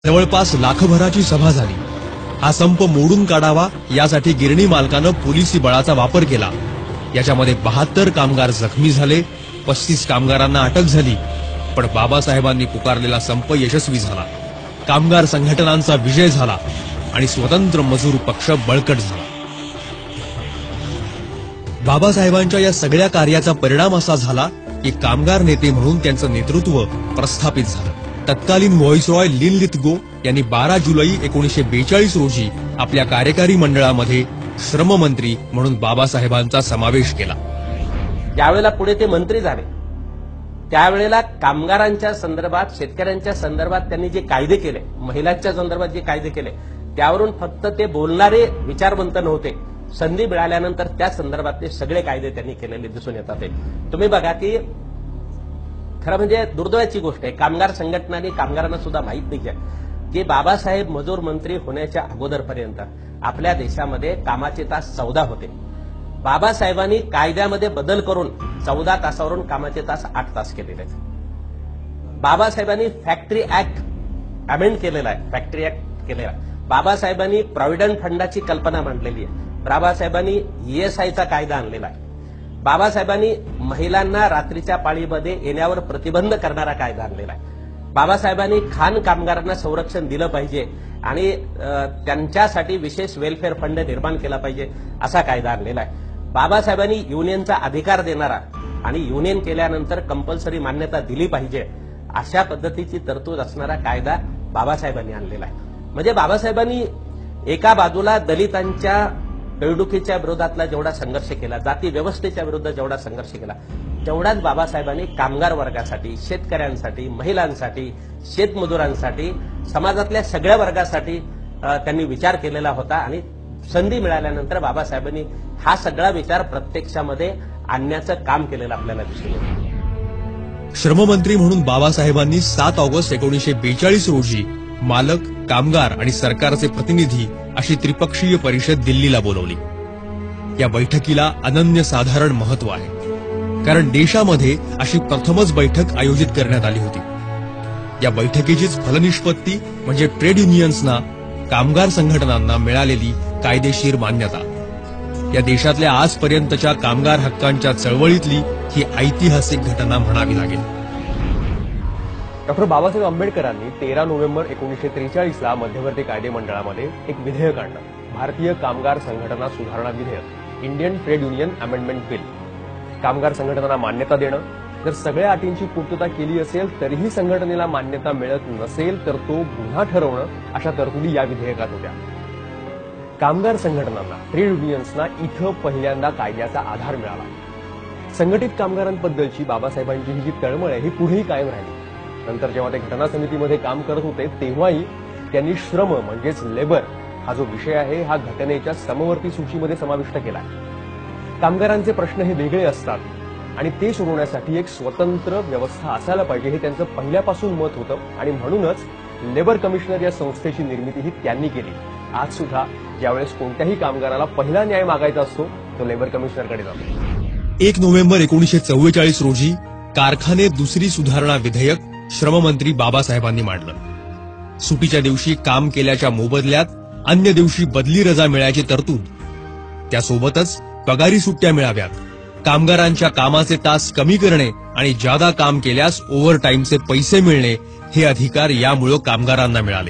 जवळपास लाखभराची सभा झाली। हा संप मोडून काढावा यासाठी गिरणी मालकानं पोलिसी बळाचा वापर केला। याच्यामध्ये 72 कामगार जखमी झाले, 35 कामगारांना अटक झाली। पण बाबासाहेबांनी पुकारलेला संप यशस्वी झाला, कामगार संघटनांचा विजय झाला आणि स्वतंत्र मजूर पक्ष बळकट झाला। बाबासाहेबांच्या या सगळ्या कार्याचा परिणाम असा झाला की कामगार नेते म्हणून त्यांचं नेतृत्व प्रस्थापित झालं। तत्कालीन व्हाईसरॉय लिन लिथगो यांनी 12 जुलै 1942 रोजी आपल्या कार्यकारी मंडळामध्ये श्रममंत्री म्हणून बाबासाहेबांचा समावेश केला। ज्यावेळेला पुढे ते मंत्री झाले त्यावेळेला कामगारांच्या संदर्भात, शेतकऱ्यांच्या संदर्भात त्यांनी जे कायदे केले, महिलांच्या संदर्भात जे कायदे केले, त्यावरून फक्त ते बोलणारे विचारवंत नव्हते, संधी मिळाल्यानंतर त्या संदर्भातले सगळे कायदे त्यांनी केलेले दिसून येतात। तुम्ही बघा की खरं म्हणजे दुर्दैवाची गोष्ट आहे, कामगार संघटनांनी कामगारांना सुद्धा माहीत नाही आहे की बाबासाहेब मजूर मंत्री होण्याच्या अगोदरपर्यंत आपल्या देशामध्ये कामाचे तास 14 होते। बाबासाहेबांनी कायद्यामध्ये बदल करून 14 तासावरून कामाचे तास 8 तास केलेले आहेत। बाबासाहेबांनी फॅक्टरी ऍक्ट अमेंड केलेला आहे, फॅक्टरी ऍक्ट केलेला आहे। बाबासाहेबांनी प्रॉव्हिडंट फंडाची कल्पना मांडलेली आहे। बाबासाहेबांनी ESIचा कायदा आणलेला आहे। बाबासाहेबांनी महिलांना रात्रीच्या पाळीमध्ये येण्यावर प्रतिबंध करणारा कायदा आणलेला आहे। बाबासाहेबांनी खाण कामगारांना संरक्षण दिलं पाहिजे आणि त्यांच्यासाठी विशेष वेलफेअर फंड निर्माण केला पाहिजे असा कायदा आणलेला आहे। बाबासाहेबांनी युनियनचा अधिकार देणारा आणि युनियन केल्यानंतर कंपल्सरी मान्यता दिली पाहिजे अशा पद्धतीची तरतूद असणारा कायदा बाबासाहेबांनी आणलेला आहे। म्हणजे बाबासाहेबांनी एका बाजूला दलितांच्या पिळवणुकीच्या विरोधातला जेवढा संघर्ष केला, जाती व्यवस्थेच्या विरुद्ध जेवढा संघर्ष केला, तेवढाच बाबासाहेबांनी कामगार वर्गासाठी, शेतकऱ्यांसाठी, महिलांसाठी, शेतमजुरांसाठी, समाजातल्या सगळ्या वर्गासाठी त्यांनी विचार केलेला होता आणि संधी मिळाल्यानंतर बाबासाहेबांनी हा सगळा विचार प्रत्यक्षामध्ये आणण्याचं काम केलेलं आपल्याला दिसून येतं। श्रममंत्री म्हणून बाबासाहेबांनी 7 ऑगस्ट 1942 रोजी मालक, कामगार आणि सरकारचे प्रतिनिधी अशी त्रिपक्षीय परिषद दिल्लीला बोलवली। या बैठकीला अनन्यसाधारण महत्व आहे, कारण देशामध्ये अशी प्रथमच बैठक आयोजित करण्यात आली होती। या बैठकीचीच फलनिष्पत्ती म्हणजे ट्रेड युनियन्सना, कामगार संघटनांना मिळालेली कायदेशीर मान्यता। या देशातल्या आजपर्यंतच्या कामगार हक्कांच्या चळवळीतली ही ऐतिहासिक घटना म्हणावी लागेल। डॉक्टर बाबासाहेब आंबेडकरांनी 13 नोव्हेंबर 1943 ला मध्यवर्ती कायदे मंडळामध्ये एक विधेयक आणलं, भारतीय कामगार संघटना सुधारणा विधेयक, Indian trade union amendment bill. कामगार संघटनांना मान्यता देणं, जर सगळ्या अटींची पूर्तता केली असेल तरीही संघटनेला मान्यता मिळत नसेल तर तो गुन्हा ठरवणं, अशा तरतुदी या विधेयकात होत्या। कामगार संघटनांना, ट्रेड युनियन्सना इथं पहिल्यांदा कायद्याचा आधार मिळाला। संघटित कामगारांबद्दलची बाबासाहेबांची ही जी तळमळ आहे ही पुढेही कायम राहिली। नंतर जेव्हा ते घटना समितीमध्ये काम करत होते तेव्हाही त्यांनी श्रम म्हणजेच लेबर हा जो विषय आहे हा घटनेच्या समवर्ती सूचीमध्ये समाविष्ट केला। कामगारांचे प्रश्न हे वेगळे असतात आणि ते सोडवण्यासाठी एक स्वतंत्र व्यवस्था असायला पाहिजे हे त्यांचं पहिल्यापासून मत होतं आणि म्हणूनच लेबर कमिशनर या संस्थेची निर्मितीही त्यांनी केली। आज सुद्धा ज्यावेळेस कोणत्याही कामगाराला पहिला न्याय मागायचा असतो तो लेबर कमिशनरकडे जातो। 1 नोव्हेंबर 1944 रोजी कारखाने दुसरी सुधारणा विधेयक श्रममंत्री बाबासाहेबांनी मांडलं। सुटीच्या दिवशी काम केल्याच्या मोबदल्यात अन्य दिवशी बदली रजा मिळायची तरतूद, त्यासोबतच पगारी सुट्ट्या मिळाव्यात, कामगारांच्या कामाचे तास कमी करणे आणि जादा काम केल्यास ओव्हरटाईमचे पैसे मिळणे हे अधिकार यामुळे कामगारांना मिळाले।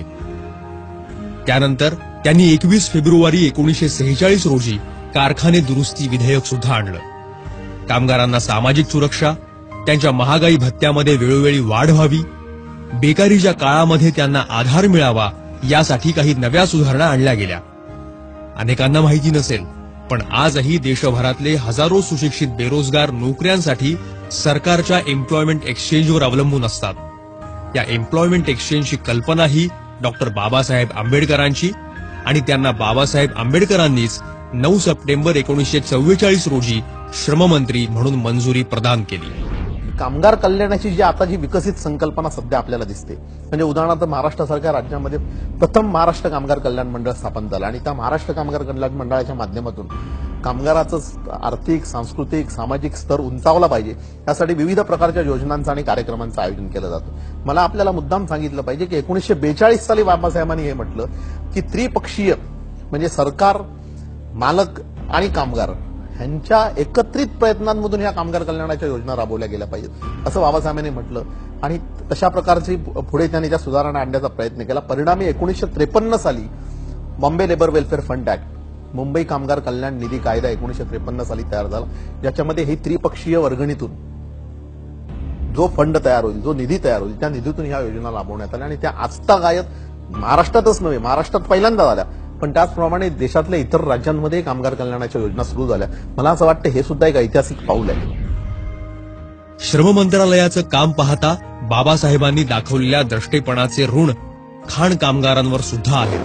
त्यानंतर त्यांनी 21 फेब्रुवारी 1946 रोजी कारखाने दुरुस्ती विधेयक सुद्धा आणलं। कामगारांना सामाजिक सुरक्षा, त्यांच्या महागाई भत्त्यामध्ये वेळोवेळी वाढ व्हावी, बेकारीच्या काळामध्ये त्यांना आधार मिळावा यासाठी काही नव्या सुधारणा आणल्या गेल्या। अनेकांना माहिती नसेल पण आजही देशभरातले हजारो सुशिक्षित बेरोजगार नोकऱ्यांसाठी सरकारच्या एम्प्लॉयमेंट एक्सचेंजवर अवलंबून असतात। या एम्प्लॉयमेंट एक्सचेंजची कल्पना ही डॉक्टर बाबासाहेब आंबेडकरांची आणि त्यांना बाबासाहेब आंबेडकरांनीच 9 सप्टेंबर 1944 रोजी श्रममंत्री म्हणून मंजुरी प्रदान केली। कामगार कल्याणाची जी आता जी विकसित संकल्पना सध्या आपल्याला दिसते, म्हणजे उदाहरणार्थ महाराष्ट्रासारख्या राज्यामध्ये प्रथम महाराष्ट्र कामगार कल्याण मंडळ स्थापन झालं आणि त्या महाराष्ट्र कामगार कल्याण मंडळाच्या माध्यमातून कामगाराचं आर्थिक, सांस्कृतिक, सामाजिक स्तर उंचावला पाहिजे यासाठी विविध प्रकारच्या योजनांचं आणि कार्यक्रमांचं आयोजन केलं जातं. मला आपल्याला मुद्दाम सांगितलं पाहिजे की 1942 साली बाबासाहेबांनी हे म्हटलं की त्रिपक्षीय म्हणजे सरकार, मालक आणि कामगार यांच्या एकत्रित प्रयत्नांमधून ह्या कामगार कल्याणाच्या योजना राबवल्या गेल्या पाहिजेत असं बाबासाहेबांनी म्हटलं आणि तशा प्रकारची पुढे त्यांनी त्या सुधारणा आणण्याचा प्रयत्न केला. परिणामी 1953 साली Bombay labour welfare fund act, Mumbai कामगार कल्याण निधी कायदा 1953 साली तयार झाला, ज्याच्यामध्ये ही त्रिपक्षीय वर्गणीतून जो फंड तयार होईल, जो निधी तयार होईल, त्या निधीतून ह्या योजना राबवण्यात आल्या आणि त्या आजतागायत महाराष्ट्रातच नव्हे, महाराष्ट्रात पहिल्यांदा झाल्या, पण त्याचप्रमाणे देशातल्या इतर राज्यांमध्ये कामगार कल्याणाच्या योजना सुरू झाल्या. मला असं वाटतं हे सुद्धा एक ऐतिहासिक पाऊल आहे. श्रम मंत्रालयाचं काम पाहता बाबासाहेबांनी दाखवलेल्या द्रष्टेपणाचे ऋण खाण कामगारांवर सुद्धा आहे.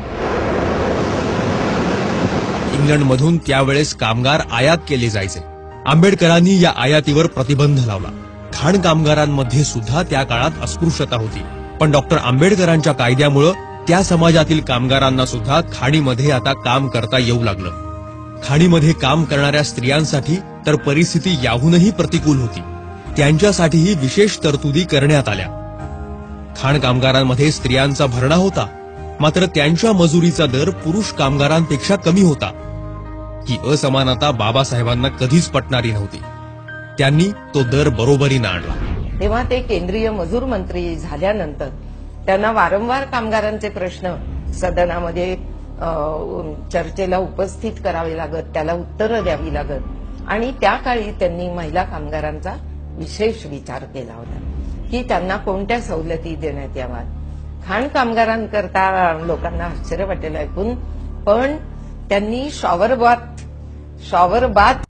इंग्लंडमधून त्यावेळेस कामगार आयात केले जायचे. आंबेडकरांनी या आयातीवर प्रतिबंध लावला. खाण कामगारांमध्ये सुद्धा त्या काळात अस्पृश्यता होती, पण डॉक्टर आंबेडकरांच्या कायद्यामुळे त्या समाजातील कामगारांना सुद्धा खाणीमध्ये आता काम करता येऊ लागलं. खाणीमध्ये काम करणाऱ्या स्त्रियांसाठी तर परिस्थिती याहूनही प्रतिकूल होती. त्यांच्यासाठीही विशेष तरतुदी करण्यात आल्या. खाण कामगारांमध्ये स्त्रियांचा भरणा होता, मात्र त्यांच्या मजुरीचा दर पुरुष कामगारांपेक्षा कमी होता. ही असमानता बाबासाहेबांना कधीच पटणारी नव्हती. त्यांनी तो दर बरोबरीनं आणला. तेव्हा ते केंद्रीय मजूर मंत्री झाल्यानंतर त्यांना वारंवार कामगारांचे प्रश्न सदनामध्ये चर्चेला उपस्थित करावे लागत, त्याला उत्तरं द्यावी लागत आणि त्या काळी त्यांनी महिला कामगारांचा विशेष विचार केला होता की त्यांना कोणत्या सवलती देण्यात याव्यात. खाण कामगारांकरता लोकांना आश्चर्य वाटेल ऐकून, पण त्यांनी शॉवर बाथ